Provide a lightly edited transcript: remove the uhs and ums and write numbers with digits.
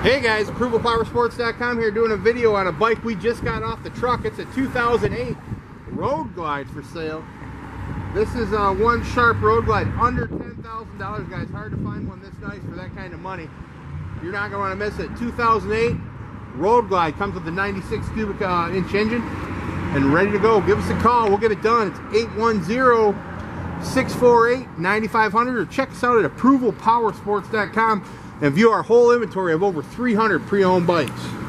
Hey guys, ApprovalPowersports.com here doing a video on a bike we just got off the truck. It's a 2008 Road Glide for sale. This is one sharp Road Glide, under $10,000, guys. Hard to find one this nice for that kind of money. You're not going to want to miss it. 2008 Road Glide, comes with a 96 cubic inch engine and ready to go. Give us a call, we'll get it done. It's 810-648-9500, or check us out at ApprovalPowersports.com and view our whole inventory of over 300 pre-owned bikes.